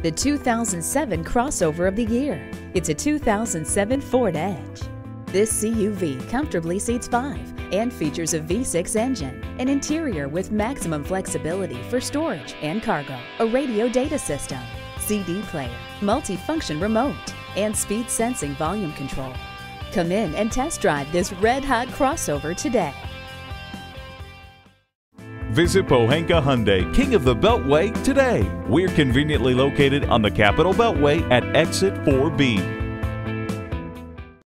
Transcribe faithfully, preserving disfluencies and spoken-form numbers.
the two thousand seven crossover of the year. It's a two thousand seven Ford Edge. This C U V comfortably seats five and features a V six engine, an interior with maximum flexibility for storage and cargo, a radio data system, C D player, multi-function remote, and speed sensing volume control. Come in and test drive this red-hot crossover today. Visit Pohanka Hyundai, King of the Beltway, today. We're conveniently located on the Capitol Beltway at Exit four B.